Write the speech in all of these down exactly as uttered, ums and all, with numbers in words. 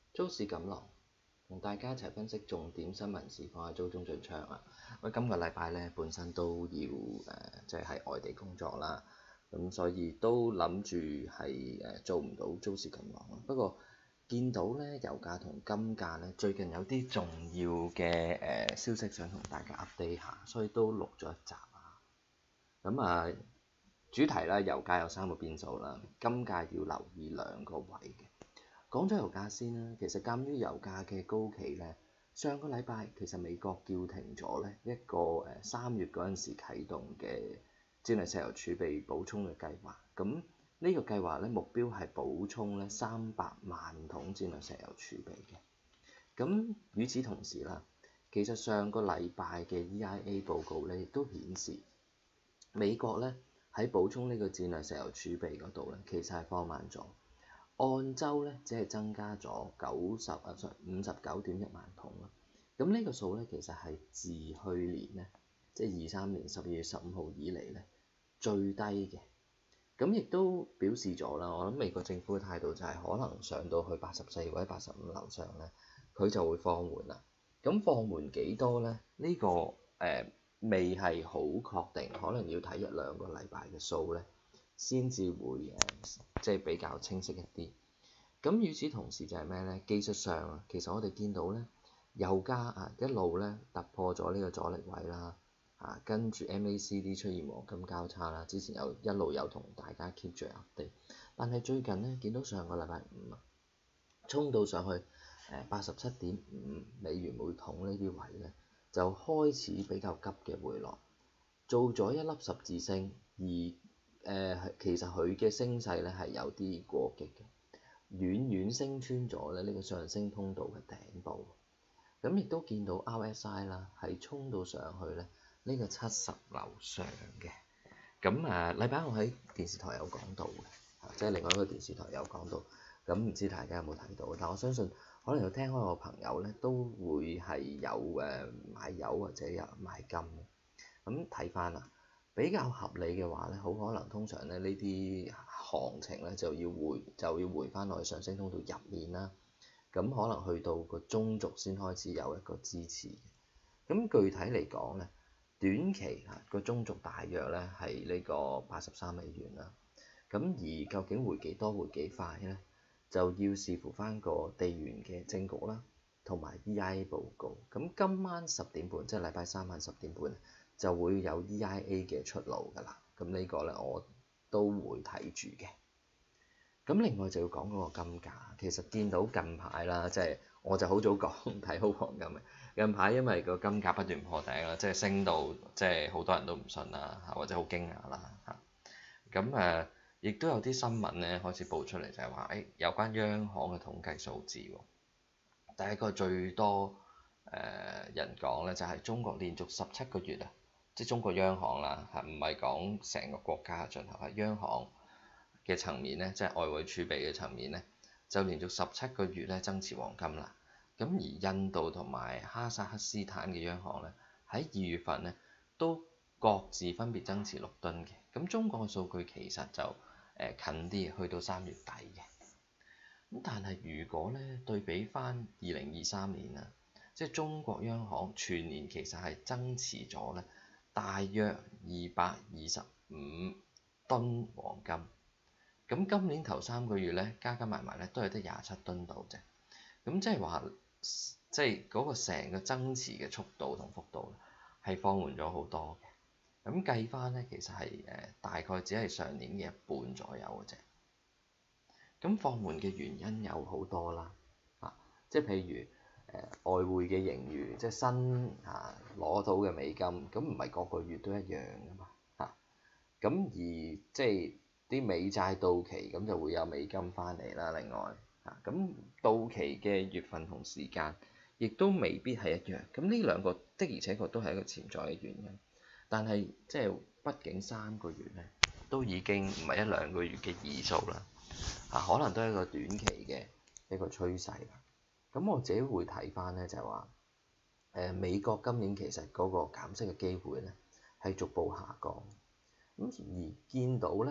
租市錦囊同大家一齊分析重點新聞事況，喺租中進場啊！喂，今個禮拜咧本身都要誒，即係喺外地工作啦，咁所以都諗住係誒做唔到租市錦囊咯。不過見到咧油價同金價咧最近有啲重要嘅誒消息想同大家 update 下，所以都錄咗一集啊。咁啊主題啦，油價有三個變數啦，金價要留意兩個位嘅。講咗油價先啦，其實鑑於油價嘅高企咧，上個禮拜其實美國叫停咗咧一個誒三月嗰陣時啟動嘅戰略石油儲備補充嘅計劃。咁呢個計劃咧目標係補充咧三百萬桶戰略石油儲備嘅。咁與此同時啦，其實上個禮拜嘅 E I A 報告咧亦都顯示美國咧喺補充呢個戰略石油儲備嗰度咧，其實係放慢咗。按週咧只係增加咗九十啊，五十九點一萬桶啦。咁呢個數咧其實係自去年咧，即係二三年十二月十五號以嚟咧最低嘅。咁亦都表示咗啦，我諗美國政府嘅態度就係可能上到去八十四或者八十五樓上咧，佢就會放緩啦。咁放緩幾多咧？呢、這個誒、呃、未係好確定，可能要睇一兩個禮拜嘅數咧。先至會誒，即係比較清晰一啲。咁與此同時就係咩咧？技術上啊，其實我哋見到咧，油價啊一路咧突破咗呢個阻力位啦，啊跟住 M A C D 出現黃金交叉啦。之前有一路有同大家 keep 住 update，但係最近咧見到上個禮拜五啊，衝到上去誒八十七點五美元每桶呢啲位咧，就開始比較急嘅回落，做咗一粒十字星而。誒、呃、其實佢嘅升勢咧係有啲過激嘅，遠遠升穿咗咧呢個上升通道嘅頂部。咁亦都見到 R S I 啦，係衝到上去咧呢個七十樓上嘅。咁誒禮拜我喺電視台有講到嘅，即係另外一個電視台有講到。咁唔知大家有冇睇到？但我相信可能有聽開我朋友咧都會係有誒買油或者有買金。咁睇翻啦。比較合理嘅話咧，好可能通常咧呢啲行情咧就要回就要回翻落去上升通道入面啦。咁可能去到個中軸先開始有一個支持嘅。咁具體嚟講咧，短期啊個中軸大約咧係呢個八十三美元啦。咁而究竟回幾多回幾快咧，就要視乎翻個地緣嘅政局啦，同埋 E I A 報告。咁今晚十點半，即係禮拜三晚十點半，就會有 E I A 嘅出爐㗎啦，咁呢個咧我都會睇住嘅。咁另外就要講嗰個金價，其實見到近排啦，即係我就好早講睇好黃金嘅。近排因為個金價不斷破頂啦，即係升到即係好多人都唔信啦，或者好驚訝啦嚇。咁誒，亦都有啲新聞咧開始報出嚟，就係話誒有關央行嘅統計數字喎。第一個最多誒人講咧，就係中國連續十七個月啊。即係中國央行啦，係唔係講成個國家嘅進口？係央行嘅層面咧，即係外匯儲備嘅層面咧，就連續十七個月咧增持黃金啦。咁而印度同埋哈薩克斯坦嘅央行咧，喺二月份咧都各自分別增持六噸嘅。咁中國嘅數據其實就誒近啲，去到三月底嘅。咁但係如果咧對比翻二零二三年啊，即係中國央行全年其實係增持咗咧。大約二百二十五噸黃金，咁今年頭三個月咧加加埋埋咧都係得廿七噸度啫，咁即係話即係嗰個成個增持嘅速度同幅度係放緩咗好多嘅，咁計翻咧其實係誒大概只係上年嘅一半左右嘅啫，咁放緩嘅原因有好多啦，啊，即係譬如。誒、呃、外匯嘅盈餘，即係新啊攞到嘅美金，咁唔係個個月都一樣噶嘛嚇。咁、啊、而即係啲美債到期，咁就會有美金翻嚟啦。另外嚇，咁、啊、到期嘅月份同時間，亦都未必係一樣。咁呢兩個的而且確都係一個潛在嘅原因。但係即係畢竟三個月咧，都已經唔係一兩個月嘅異數啦。嚇、啊，可能都係一個短期嘅一個趨勢啦。咁我自己會睇翻咧，就係話誒美國今年其實嗰個減息嘅機會咧係逐步下降，咁而見到咧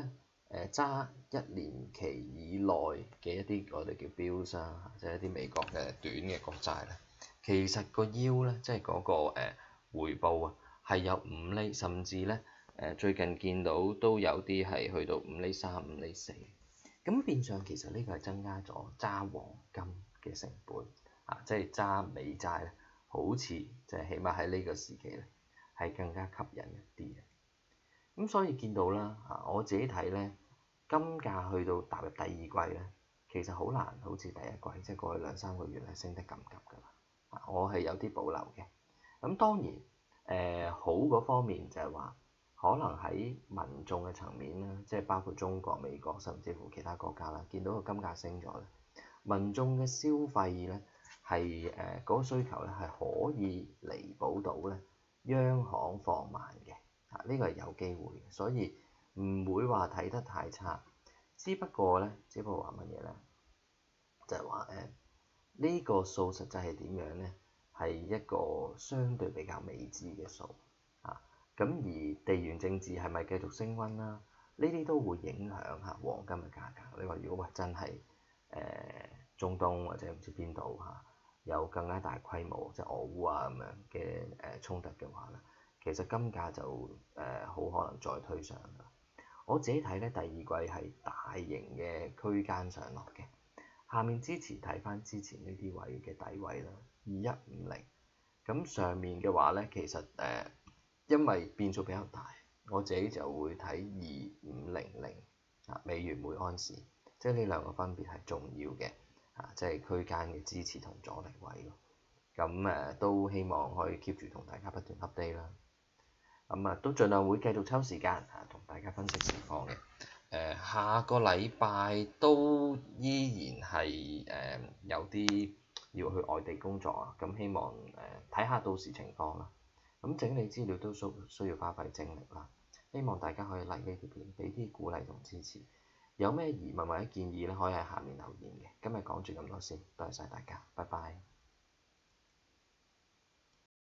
誒揸一年期以內嘅一啲我哋叫 bills 啊，即係一啲美國嘅短嘅國債咧，其實個 yield 咧，即係嗰個誒回報啊，係有五厘，甚至咧誒最近見到都有啲係去到五厘三、五厘四。咁變相其實呢個係增加咗揸黃金嘅成本啊，即係揸美債咧，好似即係起碼喺呢個時期咧係更加吸引一啲嘅。咁所以見到啦，啊我自己睇咧，金價去到踏入第二季咧，其實好難好似第一季即係過去兩三個月咧升得咁急㗎啦。啊，我係有啲保留嘅。咁當然誒、呃、好嗰方面就係話，可能喺民眾嘅層面啦，即係包括中國、美國甚至乎其他國家啦，見到個金價升咗咧，民眾嘅消費咧係誒嗰個需求咧係可以彌補到咧央行放慢嘅。啊，呢個係有機會嘅，所以唔會話睇得太差。只不過咧，只不過話乜嘢咧？就係話誒，呢個數實際係點樣咧？係一個相對比較未知嘅數啊。咁而地緣政治係咪繼續升溫啦？呢啲都會影響下黃金嘅價格。你話如果喂真係誒、呃、中東或者唔知邊度嚇有更加大規模即係俄烏啊咁樣嘅誒衝突嘅話咧？其實金價就誒好、呃、可能再推上啦。我自己睇咧，第二季係大型嘅區間上落嘅。下面支持睇翻之前呢啲位嘅底位啦，二一五零。咁上面嘅話咧，其實誒、呃、因為變數比較大，我自己就會睇二五零零啊美元每安士，即係呢兩個分別係重要嘅啊，即係區間嘅支持同阻力位咯。咁誒、呃、都希望可以 keep 住同大家不斷 update 啦。咁啊，都盡量會繼續抽時間啊，同大家分析情況嘅。誒、呃，下個禮拜都依然係誒、呃、有啲要去外地工作啊，咁希望誒睇下到時情況啦。咁整理資料都需需要花費精力啦，希望大家可以 like 呢條片，俾啲鼓勵同支持。有咩疑問或者建議咧，可以喺下面留言嘅。今日講住咁多先，多謝晒大家，拜拜。